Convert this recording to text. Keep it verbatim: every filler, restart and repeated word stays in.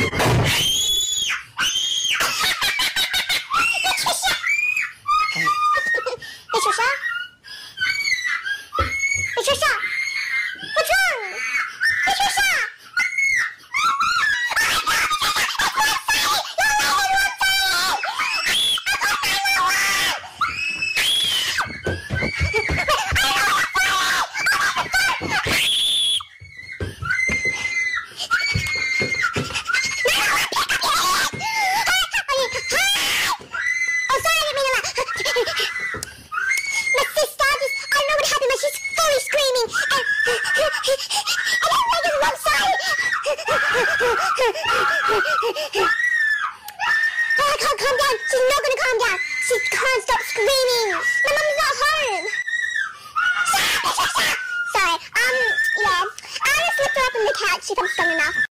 Patricia? Patricia? What's wrong? Patricia? Oh, I can't calm down. She's not going to calm down. She can't stop screaming. My mum's not home. Sorry. Um, yeah. I'll just lift her up on the couch if I'm strong enough.